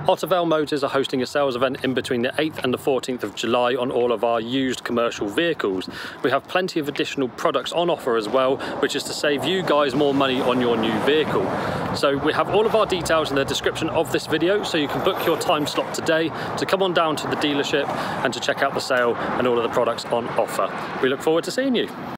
Ottervale Motors are hosting a sales event in between the 8th and the 14th of July on all of our used commercial vehicles. We have plenty of additional products on offer as well, which is to save you guys more money on your new vehicle. So we have all of our details in the description of this video, so you can book your time slot today to come on down to the dealership and to check out the sale and all of the products on offer. We look forward to seeing you.